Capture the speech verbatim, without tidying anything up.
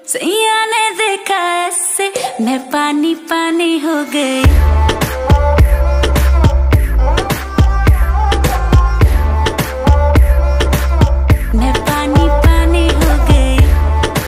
सैया ने देखा ऐसे मैं पानी पानी हो गई।